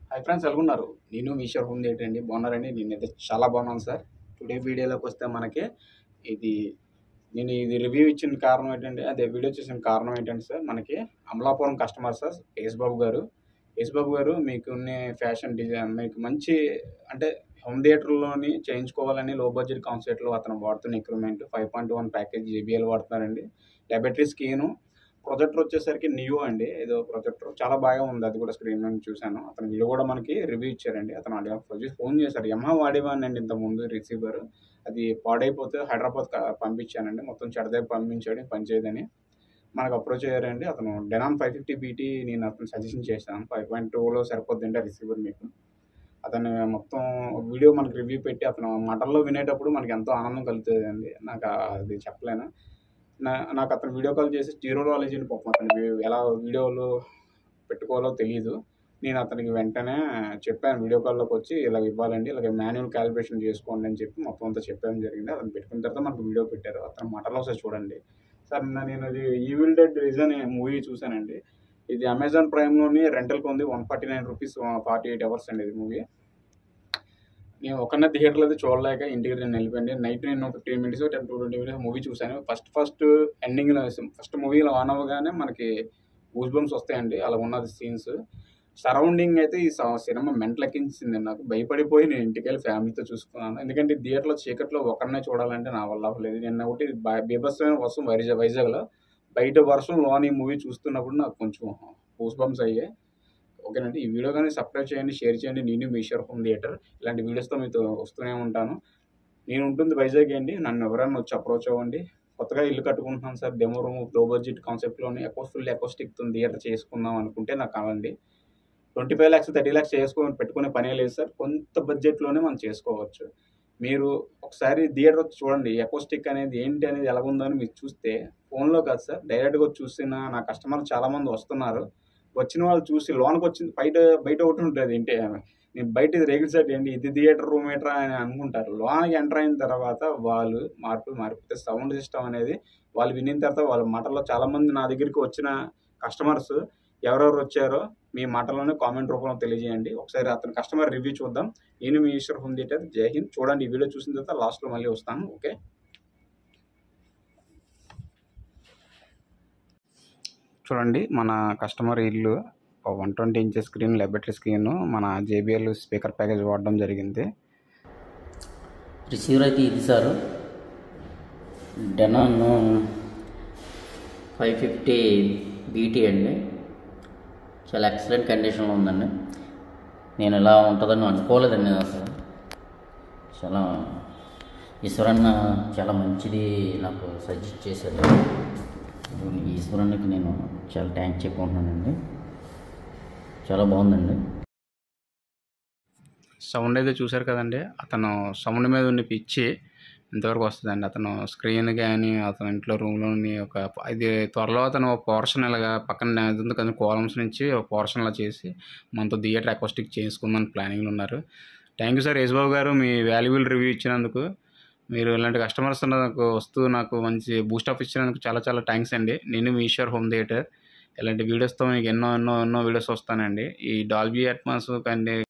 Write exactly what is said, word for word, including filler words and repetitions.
Hi friends, ఎలాగున్నారు? నేను మీ షోర్ home theatre అండి. బాగున్నారండి? నేనైతే చాలా బాగున్నాను సార్. టుడే వీడియోలోకి వస్తే మనకి ఇది నేను ఇది రివ్యూ ఇచ్చిన కారణం ఏంటంటే, అదే వీడియో చేసిన కారణం ఏంటంటే సార్, మనకి అమలాపురం కస్టమర్ సార్ యేసుబాబు గారు. యేసుబాబు గారు మీకున్న ఫ్యాషన్ డిజైన్ మీకు మంచి అంటే హోమ్ థియేటర్లోని చేయించుకోవాలని లో బడ్జెట్ కాన్సెప్ట్లో అతను వాడుతున్న equipment five point one package JBL వాడుతున్నారండి. ల్యాబొరేటరీ స్క్రీను ప్రొజెక్టర్ వచ్చేసరికి నియో అండి. ఏదో ప్రొజెక్టర్ చాలా బాగా ఉంది. అది కూడా స్క్రీన్ మీద చూశాను. అతను వీడియో కూడా మనకి రివ్యూ ఇచ్చారండి. అతను అడిగా ఫోన్ చేశారు. యమహా వాడేవాడిని అండి ఇంతకుముందు రిసీవర్. అది పాడైపోతే హైదరాబాద్ పంపించానండి. మొత్తం చెడదే పంపించాడు, పనిచేయదని మనకు అప్రోచ్ అయ్యారండి. అతను డెనాన్ ఫైవ్ ఫిఫ్టీ బీటీ నేను అతను సజెషన్ చేశాను. ఫైవ్ పాయింట్ టూలో సరిపోద్దండి రిసీవర్ మీకు. అతను మొత్తం వీడియో మనకి రివ్యూ పెట్టి అతను మాటల్లో వినేటప్పుడు మనకి ఎంతో ఆనందం కలుగుతుందండి. నాకు అది చెప్పలేను. నా నాకు అతను వీడియో కాల్ చేసి జీరో నాలెడ్జ్ అని పాపం అతనికి ఎలా వీడియోలు పెట్టుకోవాలో తెలియదు. నేను అతనికి వెంటనే చెప్పాను, వీడియో కాల్లోకి వచ్చి ఇలా ఇవ్వాలండి, ఇలాగ మాన్యువల్ క్యాలిబ్రేషన్ చేసుకోండి అని చెప్పి మొత్తం అంతా చెప్పడం జరిగింది. అతను పెట్టుకున్న తర్వాత మనకు వీడియో పెట్టారు. అతను మాటల్లో ఒకసారి చూడండి సార్. నేను అది ఈవిల్ డెడ్ రిజ్ అనే మూవీ చూశానండి. ఇది అమెజాన్ ప్రైమ్లోని రెంటల్కి ఉంది. One forty nine rupees forty eight hours అండి ఇది మూవీ. నేను ఒకనే థియేటర్లో అయితే చూడలేక ఇంటికి నేను వెళ్ళిపోయింది. నైట్ నేను fifteen minutes ten to twenty minutes movie చూశాను. ఫస్ట్ ఫస్ట్ ఎండింగ్లో ఫస్ట్ మూవీలో ఆన్ అవ్వగానే మనకి గూస్ బంప్స్ వస్తాయండి. అలా ఉన్నది సీన్స్. సరౌండింగ్ అయితే ఈ సినిమా మెంటలెక్కించింది. నాకు భయపడిపోయి నేను ఇంటికి వెళ్ళి ఫ్యామిలీతో చూసుకున్నాను. ఎందుకంటే థియేటర్లో చీకట్లో ఒకరినే చూడాలంటే నా వల్ల అవ్వలేదు. నేను ఒకటి బీభత్సమైన వర్షం వైజాగ్ వైజాగ్లో బయట వర్షం లోన్ ఈ మూవీ చూస్తున్నప్పుడు నాకు కొంచెం గూస్ బంప్స్ అయ్యాయి. ఓకేనండి. ఈ వీడియో కానీ సబ్స్క్రైబ్ చేయండి, షేర్ చేయండి. నేను మీ షోర్ హోమ్ థియేటర్ ఇలాంటి వీడియోస్తో మీతో వస్తూనే ఉంటాను. నేను ఉంటుంది వైజాగ్ అండి. నన్ను ఎవరైనా వచ్చి అప్రోచ్ అవ్వండి. కొత్తగా ఇల్లు కట్టుకుంటున్నాను సార్. డెమో రూమ్ లో బడ్జెట్ కాన్సెప్ట్లోని ఎకో ఫుల్ ఎకోస్టిక్తో థియేటర్ చేసుకుందాం అనుకుంటే నాకు కావాలండి. Twenty five lakhs thirty lakhs చేసుకొని పెట్టుకునే పనే లేదు సార్. కొంత బడ్జెట్లోనే మనం చేసుకోవచ్చు. మీరు ఒకసారి థియేటర్ వచ్చి చూడండి. ఎకోస్టిక్ అనేది ఏంటి అనేది ఎలాగుందో అని మీరు చూస్తే ఫోన్లో కాదు సార్, డైరెక్ట్గా చూసిన నా కస్టమర్లు చాలామంది వస్తున్నారు. వచ్చిన వాళ్ళు చూసి లోనికి వచ్చింది బయట బయట ఒకటి ఉంటుంది ఏంటి, నేను బయట ఇది రేగిల్ సెట్ ఏంటి, ఇది థియేటర్ రూమ్ ఏంట్రా అని అనుకుంటారు. లోనికి ఎంటర్ అయిన తర్వాత వాళ్ళు మార్పులు మారిపోతే సౌండ్ సిస్టమ్ అనేది వాళ్ళు వినిన తర్వాత వాళ్ళ మాటల్లో చాలామంది నా దగ్గరికి వచ్చిన కస్టమర్స్ ఎవరెవరు వచ్చారో మీ మాటల్లోనే కామెంట్ రూపంలో తెలియజేయండి. ఒకసారి అతని కస్టమర్ రివ్యూ చూద్దాం. నేను మీ ఈశ్వర్ హోమ్ థియేటర్. జై హింద్. చూడండి, ఈ వీడియో చూసిన తర్వాత లాస్ట్లో మళ్ళీ వస్తాను. ఓకే, చూడండి మన కస్టమర్ ఇల్లు one twenty inches screen, laboratory screen, మన జేబీఎల్ స్పీకర్ ప్యాకేజ్ వాడడం జరిగింది. రిసీవర్ అయితే ఇది sir, Denon five fifty BT అండి. చాలా ఎక్సలెంట్ కండిషన్లో ఉందండి. నేను ఇలా ఉంటుందని అనుకోలేదండి అసలు. చాలా ఈశ్వరన్న చాలా మంచిది నాకు సజెస్ట్ చేశారు. ఈశ్వరన్నకి నేను చాలా థ్యాంక్స్ చెప్పుకుంటున్నానండి. చాలా బాగుందండి. సౌండ్ అయితే చూశారు కదండి. అతను సౌండ్ మీద ఉన్న పిచ్చి ఇంతవరకు వస్తుందండి. అతను స్క్రీన్ కానీ అతను ఇంట్లో రూమ్లోని ఒక ఇది త్వరలో అతను ఒక పోర్షన్ ఇలాగా పక్కన ఉంది కదా కాలమ్స్ నుంచి ఒక పోర్షన్లా చేసి మనతో థియేటర్ అకోస్టిక్ చేసుకుందని ప్లానింగ్లో ఉన్నారు. థ్యాంక్ యూ సార్ యేసుబాబు గారు, మీ వాల్యుబుల్ రివ్యూ ఇచ్చినందుకు. మీరు ఇలాంటి కస్టమర్స్ నాకు వస్తూ నాకు మంచి బూస్టప్ ఇచ్చినందుకు చాలా చాలా థ్యాంక్స్ అండి. నేను మీ ఈశ్వర్ హోమ్ థియేటర్. ఇలాంటి వీడియోస్తో మీకు ఎన్నో ఎన్నో ఎన్నో వీడియోస్ వస్తానండి. ఈ డాల్బీ అట్మాస్ కంటే